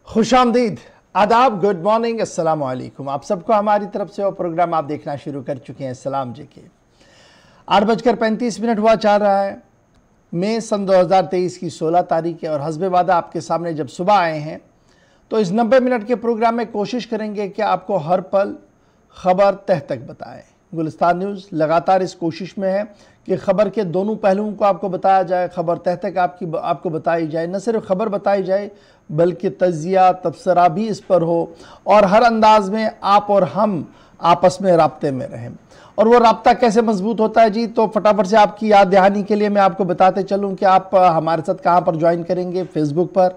खुशामदीद, आदाब, good morning, अस्सलाम वालेकुम। आप सबको हमारी तरफ से वो प्रोग्राम आप देखना शुरू कर चुके हैं सलाम जी के। 8:35 हुआ चाह रहा है। मई सन 2023 की 16 तारीख है और हस्बे वादा आपके सामने जब सुबह आए हैं तो इस 90 मिनट के प्रोग्राम में कोशिश करेंगे कि आपको हर पल खबर तह तक बताएं। गुलिस्तान न्यूज़ लगातार इस कोशिश में है कि खबर के दोनों पहलुओं को आपको बताया जाए, खबर तह तक आपको बताई जाए। न सिर्फ खबर बताई जाए बल्कि तजिया तबसरा भी इस पर हो और हर अंदाज में आप और हम आपस में राब्ते में रहें। और वो राब्ता कैसे मजबूत होता है जी, तो फटाफट से आपकी याद दहानी के लिए मैं आपको बताते चलूँ कि आप हमारे साथ कहाँ पर ज्वाइन करेंगे। फेसबुक पर,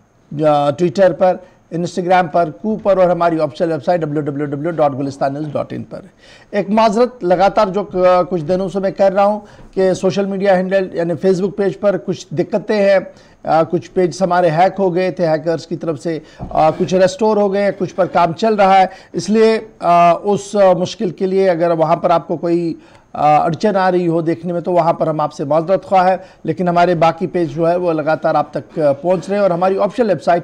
ट्विटर पर, इंस्टाग्राम पर, कू पर और हमारी ऑफिशियल वेबसाइट www.gulistannews.in पर। एक माजरत लगातार जो कुछ दिनों से मैं कर रहा हूँ कि सोशल मीडिया हैंडल यानी फेसबुक पेज पर कुछ दिक्कतें हैं। कुछ पेज हमारे हैक हो गए थे हैकर्स की तरफ से, कुछ रेस्टोर हो गए, कुछ पर काम चल रहा है। इसलिए उस मुश्किल के लिए अगर वहाँ पर आपको कोई अड़चन आ रही हो देखने में तो वहाँ पर हम आपसे माजरत ख्वाह है, लेकिन हमारे बाकी पेज जो है वो लगातार आप तक पहुँच रहे हैं और हमारी ऑफिशियल वेबसाइट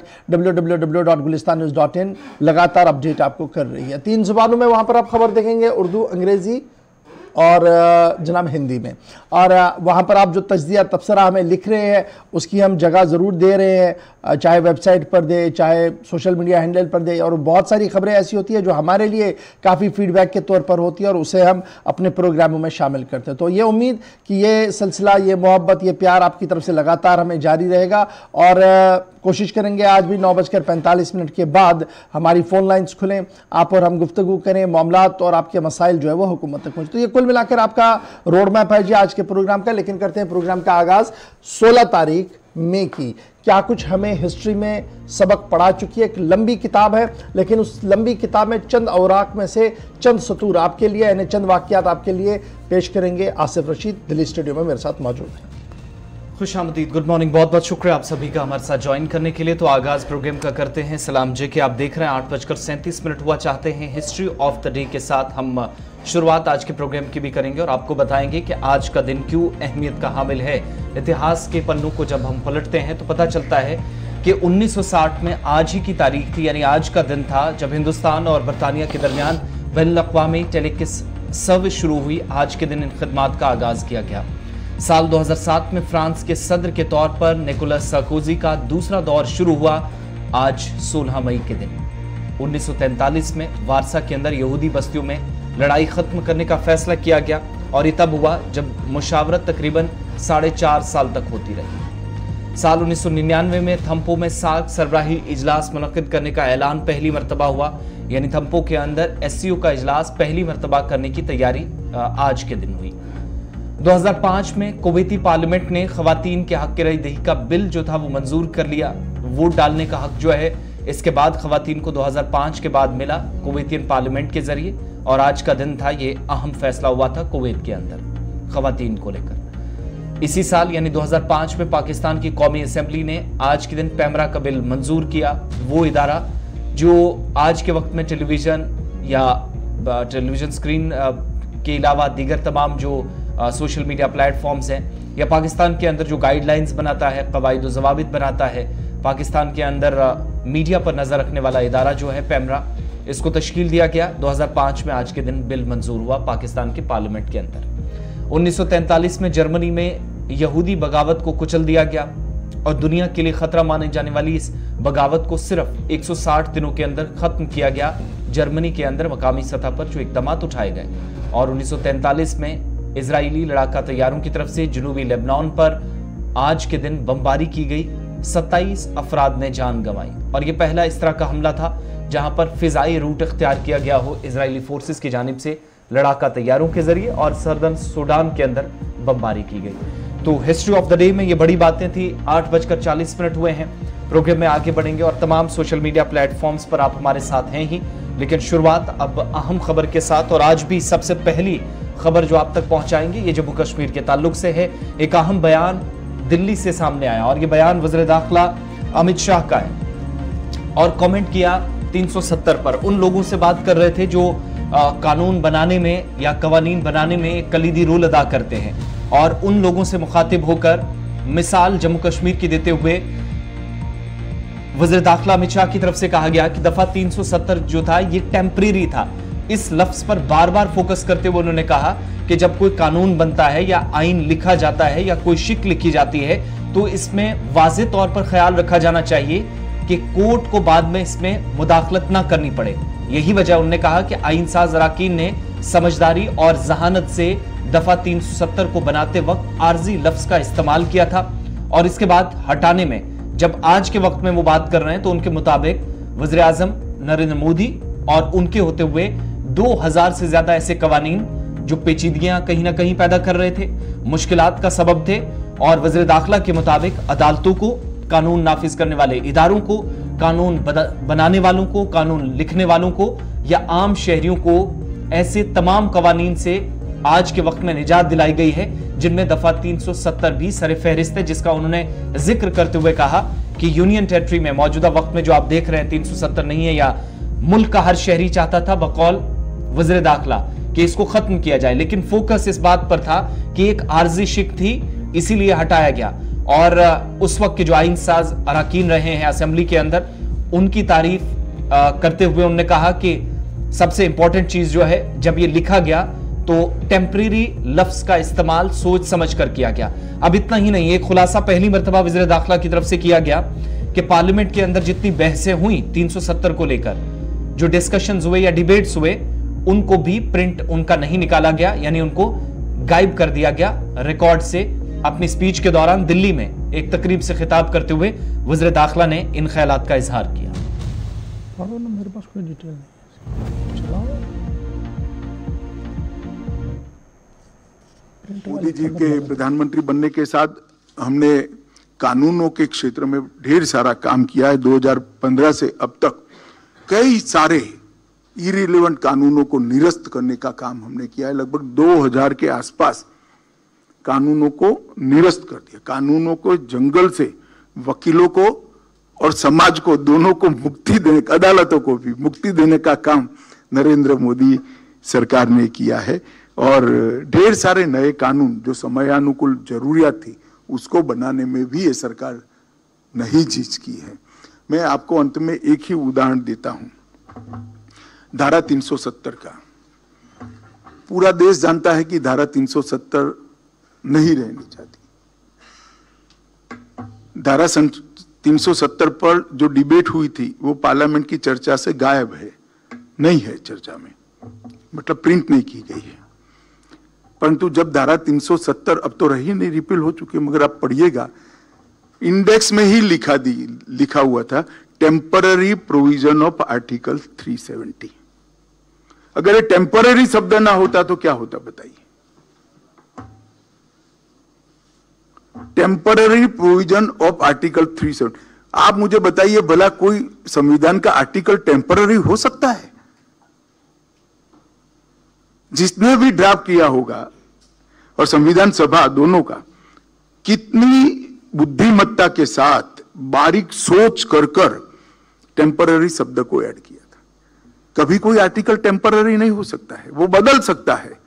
www.gulistannews.in लगातार अपडेट आपको कर रही है। 3 ज़ुबानों में वहाँ पर आप खबर देखेंगे, उर्दू, अंग्रेज़ी और जनाब हिंदी में। और वहाँ पर आप जो तज्जिया तबसरा हमें लिख रहे हैं उसकी हम जगह ज़रूर दे रहे हैं, चाहे वेबसाइट पर दे, चाहे सोशल मीडिया हैंडल पर दे। और बहुत सारी खबरें ऐसी होती है जो हमारे लिए काफ़ी फीडबैक के तौर पर होती है और उसे हम अपने प्रोग्रामों में शामिल करते हैं। तो ये उम्मीद कि ये सिलसिला, ये मोहब्बत, ये प्यार आपकी तरफ से लगातार हमें जारी रहेगा। और कोशिश करेंगे आज भी 9:45 के बाद हमारी फ़ोन लाइन्स खुलें, आप और हम गुफ्तगू करें, मामलात और आपके मसाइल जो है वो हुकूमत तक पहुँचे। तो ये कुल मिलाकर आपका रोड मैप है जी आज के प्रोग्राम का। लेकिन करते हैं प्रोग्राम का आगाज़ 16 तारीख मई की। क्या कुछ हमें हिस्ट्री में सबक पढ़ा चुकी है। एक लंबी किताब है लेकिन उस लंबी किताब में चंद औराक में से चंद सतूर आपके लिए यानी चंद वाक़यात आपके लिए पेश करेंगे। आसिफ रशीद दिल्ली स्टूडियो में मेरे साथ मौजूद हैं। खुशामदीद, गुड मॉर्निंग, बहुत बहुत शुक्रिया आप सभी का हमारे साथ ज्वाइन करने के लिए। तो आगाज़ प्रोग्राम का करते हैं सलाम जी के। आप देख रहे हैं 8:37 हुआ चाहते हैं। हिस्ट्री ऑफ द डे के साथ हम शुरुआत आज के प्रोग्राम की भी करेंगे और आपको बताएंगे कि आज का दिन क्यों अहमियत का हामिल है। इतिहास के पन्नों को जब हम पलटते हैं तो पता चलता है कि 1960 में आज ही की तारीख थी, यानी आज का दिन था जब हिंदुस्तान और बरतानिया के दरमियान बैनुल-अक़वामी टेलीकिस सर्विस शुरू हुई। आज के दिन इन खिदमात का आगाज़ किया गया। साल 2007 में फ्रांस के सदर के तौर पर निकोलस सार्कोजी का दूसरा दौर शुरू हुआ आज 16 मई के दिन। 1943 में वारसा के अंदर यहूदी बस्तियों में लड़ाई खत्म करने का फैसला किया गया और ये तब हुआ जब मुशावरत तकरीबन 4.5 साल तक होती रही। साल 1999 में थम्पो में सार्क सरबराही इजलास मुनक्किद करने का ऐलान पहली मरतबा हुआ, यानी थम्पो के अंदर SCO का इजलास पहली मरतबा करने की तैयारी आज के दिन हुई। 2005 में कुवैती पार्लियामेंट ने खवातीन के हक की रईदही का बिल जो था वो मंजूर कर लिया। वोट डालने का हक जो है इसके बाद खवातीन को 2005 के बाद मिला कुवैतियन पार्लियामेंट के जरिए और आज का दिन था, ये अहम फैसला हुआ था कुवैत के अंदर खवातीन को लेकर। इसी साल यानी 2005 में पाकिस्तान की कौमी असेंबली ने आज के दिन पैमरा का बिल मंजूर किया। वो इदारा जो आज के वक्त में टेलीविजन या टेलीविजन स्क्रीन के अलावा दीगर तमाम जो सोशल मीडिया प्लेटफॉर्म्स हैं या पाकिस्तान के अंदर जो गाइडलाइंस बनाता है, कवायद व ज़वाबित बनाता है, पाकिस्तान के अंदर मीडिया पर नज़र रखने वाला इदारा जो है पैमरा, इसको तश्कील दिया गया। 2005 में आज के दिन बिल मंजूर हुआ पाकिस्तान के पार्लियामेंट के अंदर। 1943 में जर्मनी में यहूदी बगावत को कुचल दिया गया और दुनिया के लिए खतरा मानी जाने वाली इस बगावत को सिर्फ 160 दिनों के अंदर खत्म किया गया जर्मनी के अंदर मकामी सतह पर जो इक़दाम उठाए गए। और 1943 में इजरायली लड़ाका तैयारों की तरफ से जनूबी लेबनान पर आज के दिन बमबारी की गई। 27 अफराद ने जान गंवाई और यह पहला इस तरह का हमला था जहां पर फिजाई रूट इख्तियार किया गया हो इजरायली फोर्सेस की जानिब से लड़ाका तैयारों के जरिए और सर्दर्न सूडान के अंदर बमबारी की गई। तो हिस्ट्री ऑफ द डे में ये बड़ी बातें थी। 8:40 हुए हैं। प्रोग्राम में आगे बढ़ेंगे और तमाम सोशल मीडिया प्लेटफॉर्म्स पर आप हमारे साथ हैं ही, लेकिन शुरुआत अब अहम खबर के साथ। और आज भी सबसे पहली खबर जो आप तक पहुंचाएंगे ये जम्मू कश्मीर के ताल्लुक से है। एक अहम बयान दिल्ली से सामने आया और ये बयान वज़ीर दाखिला अमित शाह का है और कमेंट किया 370 पर। उन लोगों से बात कर रहे थे जो कानून बनाने में या कवानीन बनाने में एक कलीदी रोल अदा करते हैं और उन लोगों से मुखातिब होकर मिसाल जम्मू कश्मीर की देते हुए वज़ीर दाखिला अमित शाह की तरफ से कहा गया कि दफा 370 जो था ये टेम्परेरी था। इस लफ्ज पर बार बार फोकस करते हुए उन्होंने कहा कि जब कोई कानून बनता है या आइन लिखा जाता है या कोई शिक लिखी जाती है तो इसमें वाज़ेह तौर पर ख्याल रखा जाना चाहिए कि कोर्ट को बाद में इसमें मुदाखलत ना करनी पड़े। यही वजह उन्होंने कहा कि आइन साज अराकीन ने समझदारी और जहानत से दफा 370 को बनाते वक्त आर्जी लफ्ज का इस्तेमाल किया था और इसके बाद हटाने में जब आज के वक्त में वो बात कर रहे हैं तो उनके मुताबिक वज़ीर आज़म नरेंद्र मोदी और उनके होते हुए 2000 से ज्यादा ऐसे कवानीन जो पेचीदगियां कहीं ना कहीं पैदा कर रहे थे, मुश्किलात का सबब थे और वज़ीर दाखिला के मुताबिक अदालतों को, कानून नाफिज करने वाले इदारों को, कानून बनाने वालों को, कानून लिखने वालों को या आम शहरियों को ऐसे तमाम कवानीन से आज के वक्त में निजात दिलाई गई है जिनमें दफा 370 भी सरे फहरिस्त है, जिसका उन्होंने जिक्र करते हुए कहा कि यूनियन टेरिटरी में मौजूदा वक्त में जो आप देख रहे हैं 370 नहीं है या मुल्क का हर शहरी चाहता था बकौल वज़ीर दाखिला कि इसको खत्म किया जाए, लेकिन फोकस इस बात पर था कि एक आर्जी शिक थी इसीलिए हटाया गया। और उस वक्त के जो आइन साज अराकीन रहे हैं असेंबली के अंदर उनकी तारीफ करते हुए उन्होंने कहा कि सबसे इंपॉर्टेंट चीज जो है जब ये लिखा गया तो टेम्परेरी लफ्ज का इस्तेमाल सोच समझ कर किया गया। अब इतना ही नहीं, एक खुलासा पहली मर्तबा वज़ीर दाखिला की तरफ से किया गया कि पार्लियामेंट के अंदर जितनी बहसें हुई 370 को लेकर, जो डिस्कशंस हुए या डिबेट्स हुए, उनको भी प्रिंट उनका नहीं निकाला गया, यानी उनको गायब कर दिया गया रिकॉर्ड से। अपनी स्पीच के दौरान दिल्ली में एक तकरीब से खिताब करते हुए वज़ीर दाखिला ने इन ख्यालात का इजहार किया। मेरे पास कोई डिटेल नहीं। मोदी जी के प्रधानमंत्री बनने के साथ हमने कानूनों के क्षेत्र में ढेर सारा काम किया है। 2015 से अब तक कई सारे इरिलेवेंट कानूनों को निरस्त करने का काम हमने किया है। लगभग 2000 के आसपास कानूनों को निरस्त कर दिया। कानूनों को जंगल से वकीलों को और समाज को दोनों को मुक्ति देने, अदालतों को भी मुक्ति देने का काम नरेंद्र मोदी सरकार ने किया है और ढेर सारे नए कानून जो समयानुकूल जरूरियात थी उसको बनाने में भी ये सरकार नहीं झिझकी की है। मैं आपको अंत में एक ही उदाहरण देता हूं, धारा 370 का। पूरा देश जानता है कि धारा 370 नहीं रहनी चाहती। धारा 370 पर जो डिबेट हुई थी वो पार्लियामेंट की चर्चा से गायब है, नहीं है चर्चा में, मतलब प्रिंट नहीं की गई है। परंतु जब धारा 370 अब तो रही नहीं, रिपील हो चुकी, मगर आप पढ़िएगा इंडेक्स में ही लिखा हुआ था टेम्पररी प्रोविजन ऑफ आर्टिकल 370। अगर ये टेम्पररी शब्द ना होता तो क्या होता बताइए। Temporary provision of article 370। आप मुझे बताइए भला कोई संविधान का आर्टिकल टेम्पररी हो सकता है? जिसने भी ड्राफ्ट किया होगा और संविधान सभा दोनों का कितनी बुद्धिमत्ता के साथ बारीक सोच कर टेम्पररी शब्द को ऐड किया था। कभी कोई आर्टिकल टेम्पररी नहीं हो सकता है, वो बदल सकता है।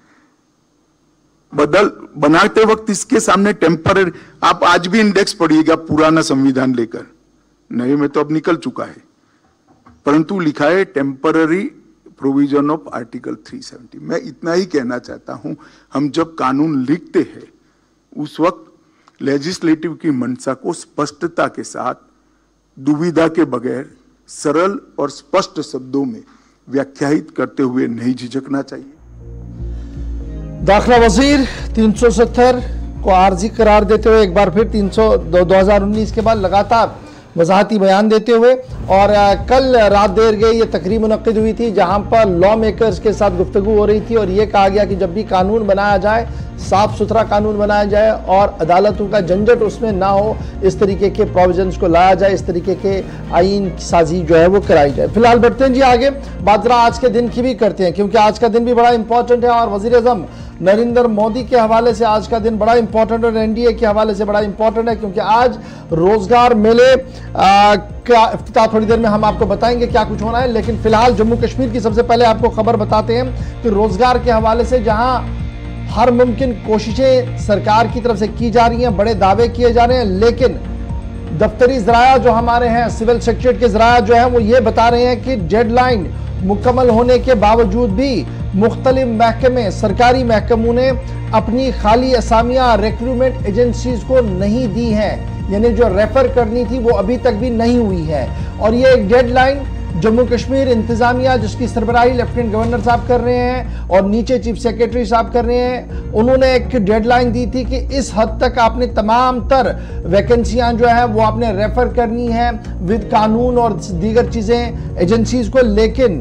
बनाते वक्त इसके सामने टेम्पररी, आप आज भी इंडेक्स पढ़िएगा पुराना संविधान लेकर, नए में तो अब निकल चुका है, परंतु लिखा है टेम्पररी प्रोविजन ऑफ आर्टिकल 370। मैं इतना ही कहना चाहता हूं, हम जब कानून लिखते हैं उस वक्त लेजिस्लेटिव की मंशा को स्पष्टता के साथ, दुविधा के बगैर, सरल और स्पष्ट शब्दों में व्याख्यायित करते हुए नहीं झिझकना चाहिए। दाखिला वजीर 370 को आर्जी करार देते हुए एक बार फिर 2019 के बाद लगातार वजाहती बयान देते हुए, और कल रात देर गई ये तकरीब मुनक्किद हुई थी जहां पर लॉ मेकर्स के साथ गुफ्तगू हो रही थी और ये कहा गया कि जब भी कानून बनाया जाए साफ सुथरा कानून बनाया जाए और अदालतों का झंझट उसमें ना हो, इस तरीके के प्रोविजंस को लाया जाए, इस तरीके के आइन साजी जो है वो कराई जाए। फिलहाल बढ़ते हैं जी आगे, बात जरा आज के दिन की भी करते हैं क्योंकि आज का दिन भी बड़ा इंपॉर्टेंट है और वज़ीर आज़म नरेंद्र मोदी के हवाले से आज का दिन बड़ा इंपॉर्टेंट और एनडीए के हवाले से बड़ा इंपॉर्टेंट है क्योंकि आज रोजगार मेले का इफ्तिताह थोड़ी देर में हम आपको बताएंगे क्या कुछ होना है। लेकिन फिलहाल जम्मू कश्मीर की सबसे पहले आपको खबर बताते हैं कि रोजगार के हवाले से जहां हर मुमकिन कोशिशें सरकार की तरफ से की जा रही हैं, बड़े दावे किए जा रहे हैं, लेकिन दफ्तरी ज़राया जो हमारे हैं, सिविल सेक्रेटरीट के ज़राया जो है वो ये बता रहे हैं कि डेडलाइन मुकम्मल होने के बावजूद भी मुख्तलिफ महकमे, सरकारी महकमों ने अपनी खाली असामियाँ रिक्रूटमेंट एजेंसीज को नहीं दी हैं, यानी जो रेफर करनी थी वो अभी तक भी नहीं हुई है। और ये एक डेडलाइन जम्मू कश्मीर इंतजामिया जिसकी सरबराही लेफ्टिनेंट गवर्नर साहब कर रहे हैं और नीचे चीफ सेक्रेटरी साहब कर रहे हैं, उन्होंने एक डेडलाइन दी थी कि इस हद तक आपने तमाम तर वैकेंसियां जो है वो आपने रेफर करनी है विद कानून और दीगर चीज़ें एजेंसीज को। लेकिन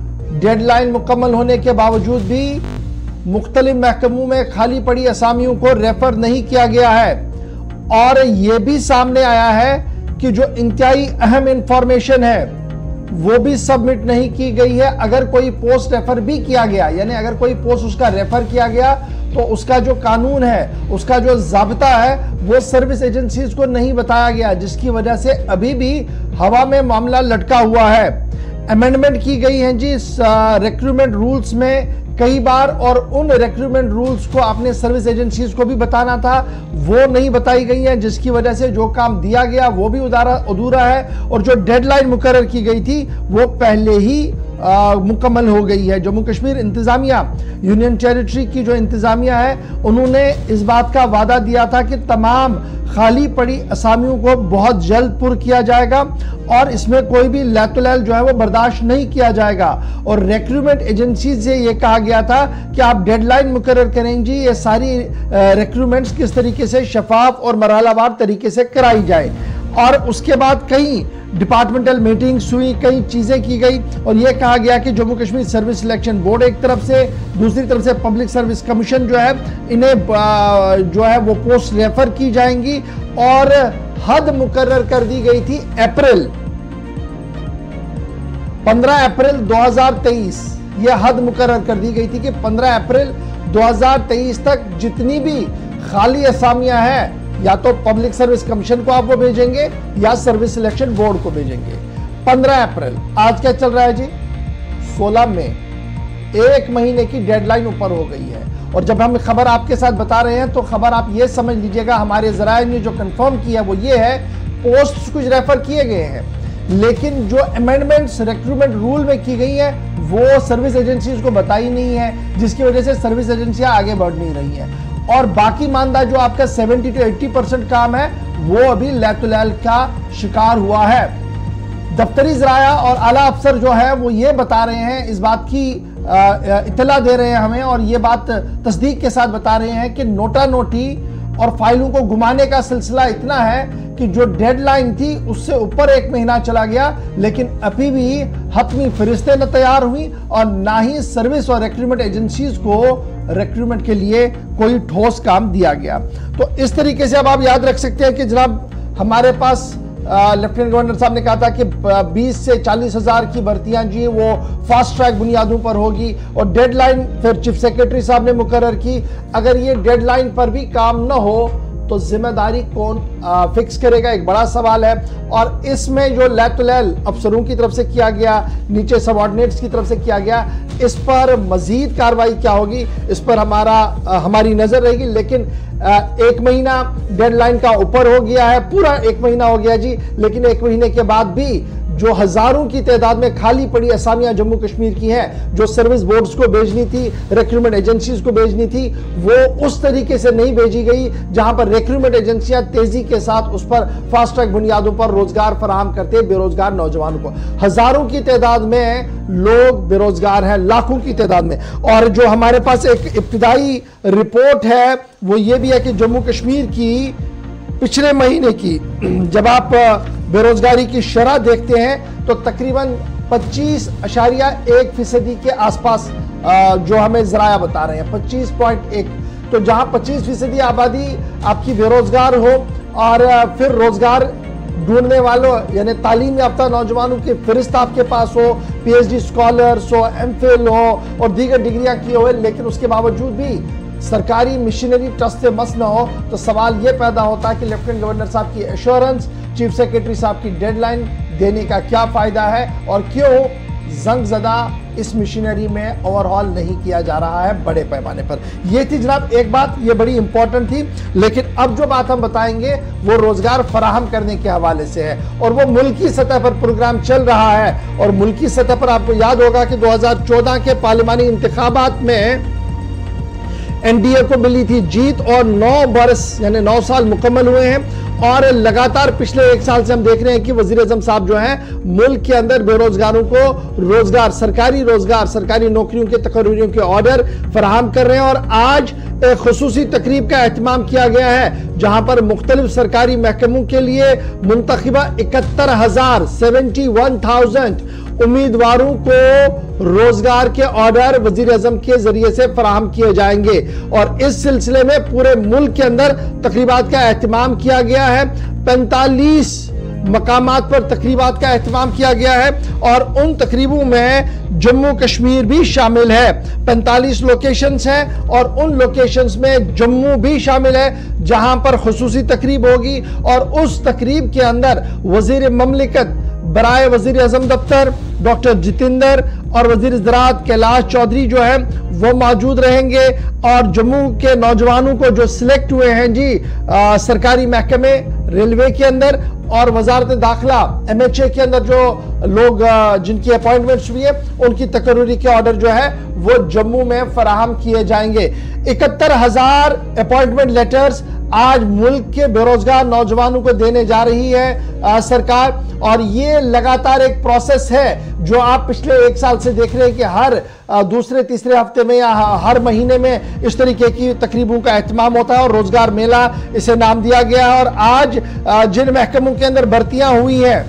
डेडलाइन मुकम्मल होने के बावजूद भी मुख्तलिफ महकमों में खाली पड़ी असामियों को रेफर नहीं किया गया है। और यह भी सामने आया है कि जो इंतहाई अहम इंफॉर्मेशन है वो भी सबमिट नहीं की गई है। अगर कोई पोस्ट रेफर भी किया गया, यानी अगर कोई पोस्ट उसका रेफर किया गया, तो उसका जो कानून है, उसका जो ज़ाब्ता है वो सर्विस एजेंसीज को नहीं बताया गया, जिसकी वजह से अभी भी हवा में मामला लटका हुआ है। अमेंडमेंट की गई है जी रिक्रूटमेंट रूल्स में कई बार, और उन रिक्रूटमेंट रूल्स को आपने सर्विस एजेंसीज को भी बताना था, वो नहीं बताई गई है, जिसकी वजह से जो काम दिया गया वो भी अधूरा है और जो डेडलाइन मुकर्रर की गई थी वो पहले ही मुकम्मल हो गई है। जम्मू कश्मीर इंतजामिया, यूनियन टेरिटरी की जो इंतजामिया है, उन्होंने इस बात का वादा दिया था कि तमाम खाली पड़ी असामियों को बहुत जल्द पुर किया जाएगा और इसमें कोई भी लैतुलैल जो है वो बर्दाश्त नहीं किया जाएगा। और रिक्रूटमेंट एजेंसी से ये कहा गया था कि आप डेडलाइन मुकर्रर करेंगी, ये सारी रिक्रूटमेंट्स किस तरीके से शफाफ और मरहलावार तरीके से कराई जाए। और उसके बाद कई डिपार्टमेंटल मीटिंग्स हुई, कई चीज़ें की गई और यह कहा गया कि Jammu Kashmir service selection board एक तरफ से, दूसरी तरफ से पब्लिक सर्विस कमीशन जो है, इन्हें जो है वो पोस्ट रेफर की जाएंगी। और हद मुकर्रर कर दी गई थी अप्रैल 15 अप्रैल 2023, यह हद मुकर्रर कर दी गई थी कि 15 अप्रैल 2023 तक जितनी भी खाली असामियां हैं या तो पब्लिक सर्विस कमीशन को आप वो भेजेंगे या सर्विस सिलेक्शन बोर्ड को भेजेंगे। 15 अप्रैल, आज क्या चल रहा है जी, 16 मई, एक महीने की डेडलाइन ऊपर हो गई है। और जब हम खबर आपके साथ बता रहे हैं तो खबर आप ये समझ लीजिएगा, हमारे ज़राए ने जो कंफर्म किया वो ये है, पोस्ट कुछ रेफर किए गए हैं लेकिन जो अमेंडमेंट्स रिक्रूटमेंट रूल में की गई है वो सर्विस एजेंसीज को बताई नहीं है, जिसकी वजह से सर्विस एजेंसियां आगे बढ़ नहीं रही हैं। और बाकी मानदा जो आपका 70 to 80% काम है वो अभी लैतुलैल का शिकार हुआ है। दफ्तरी ज़राया और आला अफसर जो है वो ये बता रहे हैं, इस बात की इत्तला दे रहे हैं हमें और ये बात तस्दीक के साथ बता रहे हैं कि नोटा नोटी और फाइलों को घुमाने का सिलसिला इतना है कि जो डेडलाइन थी उससे ऊपर एक महीना चला गया, लेकिन अभी भी हतमी फरिश्ते न तैयार हुई और ना ही सर्विस और रिक्रूटमेंट एजेंसीज को रिक्रूटमेंट के लिए कोई ठोस काम दिया गया। तो इस तरीके से अब आप याद रख सकते हैं कि जनाब हमारे पास लेफ्टिनेंट गवर्नर साहब ने कहा था कि 20 से 40 हजार की भर्तियां जी वो फास्ट ट्रैक बुनियादों पर होगी और डेडलाइन फिर चीफ सेक्रेटरी साहब ने मुकर्रर की। अगर ये डेडलाइन पर भी काम न हो तो जिम्मेदारी कौन फिक्स करेगा, एक बड़ा सवाल है। और इसमें जो लैतुलैल अफसरों की तरफ से किया गया, नीचे सबऑर्डिनेट्स की तरफ से किया गया, इस पर मजीद कार्रवाई क्या होगी इस पर हमारी नजर रहेगी। लेकिन एक महीना डेडलाइन का ऊपर हो गया है, पूरा एक महीना हो गया जी, लेकिन एक महीने के बाद भी जो हजारों की तादाद में खाली पड़ी असामियां जम्मू कश्मीर की हैं, जो सर्विस बोर्ड्स को भेजनी थी, रिक्रूटमेंट एजेंसीज को भेजनी थी, वो उस तरीके से नहीं भेजी गई जहां पर रिक्रूटमेंट एजेंसियां तेजी के साथ उस पर फास्ट ट्रैक बुनियादों पर रोजगार फराहम करते बेरोजगार नौजवानों को। हजारों की तादाद में लोग बेरोजगार हैं, लाखों की तादाद में। और जो हमारे पास एक इब्तिदाई रिपोर्ट है वो ये भी है कि जम्मू कश्मीर की पिछले महीने की जब आप बेरोजगारी की शरह देखते हैं तो तकरीबन 25.1% के आसपास जो हमें ज़राया बता रहे हैं, 25.1। तो जहां 25% आबादी आपकी बेरोजगार हो और फिर रोजगार ढूंढने वालों यानी तालीम याफ्ता नौजवानों की फहरिस्त आपके पास हो, PhD स्कॉलर्स हो, MPhil हो और दीगर डिग्रियां की हो, लेकिन उसके बावजूद भी सरकारी मिशनरी ट्रस्ट से मस न हो, तो सवाल यह पैदा होता है कि लेफ्टिनेंट गवर्नर साहब की एश्योरेंस, चीफ सेक्रेटरी साहब की डेडलाइन देने का क्या फायदा है और क्यों जंगजदा इस मशीनरी में ओवरहॉल नहीं किया जा रहा है बड़े पैमाने पर। यह थी जनाब एक बात, यह बड़ी इंपॉर्टेंट थी। लेकिन अब जो बात हम बताएंगे वो रोजगार फराहम करने के हवाले से है, और वो मुल्की सतह पर प्रोग्राम चल रहा है। और मुल्की सतह पर आपको याद होगा कि 2014 के पार्लिमानी इंतखाबात में एनडीए को मिली थी जीत, और 9 बरस यानी 9 साल मुकम्मल हुए हैं। और लगातार पिछले 1 साल से हम देख रहे हैं कि वजीर आजम साहब जो हैं मुल्क के अंदर बेरोजगारों को रोजगार, सरकारी नौकरियों के तकर्रीरों के ऑर्डर फराहम कर रहे हैं। और आज एक खुसूसी तकरीब का एहतमाम किया गया है जहां पर मुख्तलिफ सरकारी महकमों के लिए मुंतखबा 71,000 उम्मीदवारों को रोजगार के ऑर्डर वजीर आजम के जरिए से फराहम किए जाएंगे। और इस सिलसिले में पूरे मुल्क के अंदर तकरीबात का एहतमाम किया गया है। 45 मकामात पर तकरीबात का एहतमाम किया गया है, और उन तकरीबों में जम्मू कश्मीर भी शामिल है। 45 लोकेशंस हैं, और उन लोकेशंस में जम्मू भी शामिल है जहां पर खुसूसी तकरीब होगी। और उस तकरीब के अंदर वजीर ममलिकत बराए वजीर आजम दफ्तर डॉक्टर जितेंद्र और वजीर ज़राअत कैलाश चौधरी जो है वो मौजूद रहेंगे। और जम्मू के नौजवानों को जो सिलेक्ट हुए हैं जी सरकारी महकमे रेलवे के अंदर और वजारत दाखिला MHA के अंदर जो लोग जिनकी अपॉइंटमेंट्स हुई है उनकी तकर्री के ऑर्डर जो है वो जम्मू में फराहम किए जाएंगे। 71,000 अपॉइंटमेंट लेटर्स आज मुल्क के बेरोजगार नौजवानों को देने जा रही है सरकार। और ये लगातार एक प्रोसेस है जो आप पिछले 1 साल से देख रहे हैं कि हर दूसरे तीसरे हफ्ते में या हर महीने में इस तरीके की तकरीबों का एहतमाम होता है, और रोजगार मेला इसे नाम दिया गया है। और आज जिन महकमों के अंदर भर्तियां हुई हैं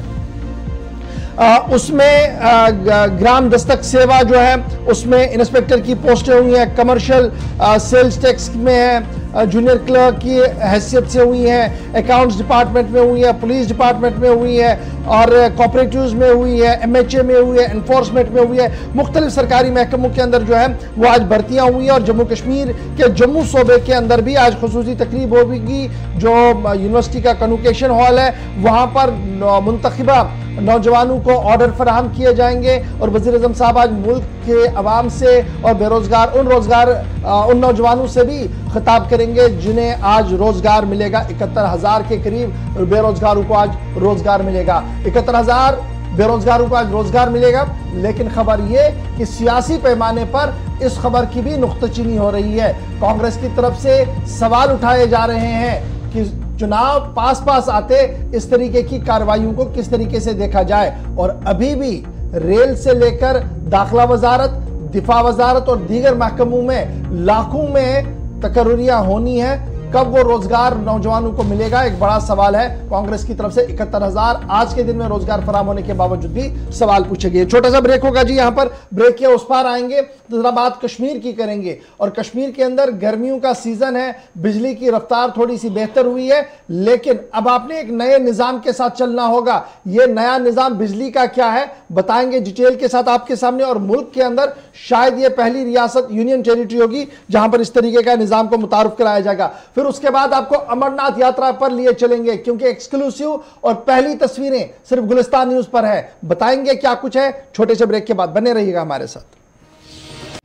उसमें ग्राम दस्तक सेवा जो है उसमें इंस्पेक्टर की पोस्टें हुई हैं, कमर्शियल सेल्स टैक्स में है, जूनियर क्लर्क की हैसियत से हुई है, अकाउंट्स डिपार्टमेंट में हुई है, पुलिस डिपार्टमेंट में हुई है, और कोऑपरेटिव्स में हुई है, MHA में हुई है, एनफोर्समेंट में हुई है। मुख्तलिफ सरकारी महकमों के अंदर जो है वो आज भर्तियां हुई हैं। और जम्मू कश्मीर के जम्मू सूबे के अंदर भी आज खुसूसी तकरीब होगी जो यूनिवर्सिटी का कन्वोकेशन हॉल है, वहां पर मुंतखबा नौजवानों को ऑर्डर फराहम किए जाएंगे। और वजीर आजम साहब आज मुल्क के अवाम से और बेरोजगार उन नौजवानों से भी खिताब करेंगे जिन्हें आज रोजगार मिलेगा। 71,000 के करीब बेरोजगारों को आज रोजगार मिलेगा। 71,000 बेरोजगारों को आज रोजगार मिलेगा। लेकिन खबर यह कि सियासी पैमाने पर इस खबर की भी नुक्ताचीनी हो रही है। कांग्रेस की तरफ से सवाल उठाए जा रहे हैं कि चुनाव पास आते इस तरीके की कार्रवाइयों को किस तरीके से देखा जाए। और अभी भी रेल से लेकर दाखिला वजारत, दिफा वजारत और दीगर महकमों में लाखों में तकर्रियां होनी है। कब वो रोजगार नौजवानों को मिलेगा, एक बड़ा सवाल है। कांग्रेस की तरफ से 71,000 आज के दिन में रोजगार फराहम होने के बावजूद भी सवाल पूछे गए। छोटा सा ब्रेक होगा जी, यहां पर ब्रेक के उस पार आएंगे तो जरा बात कश्मीर की करेंगे। और कश्मीर के अंदर गर्मियों का सीजन है, बिजली की रफ्तार थोड़ी सी बेहतर हुई है, लेकिन अब आपने एक नए निजाम के साथ चलना होगा। यह नया निजाम बिजली का क्या है बताएंगे डिटेल के साथ आपके सामने। और मुल्क के अंदर शायद यह पहली रियासत यूनियन टेरिटरी होगी जहां पर इस तरीके का निजाम को मुतारुफ कराया जाएगा। फिर उसके बाद आपको अमरनाथ यात्रा पर लिए चलेंगे, क्योंकि एक्सक्लूसिव और पहली तस्वीरें सिर्फ गुलिस्तान न्यूज पर है। बताएंगे क्या कुछ है छोटे से ब्रेक के बाद, बने रहिएगा हमारे साथ।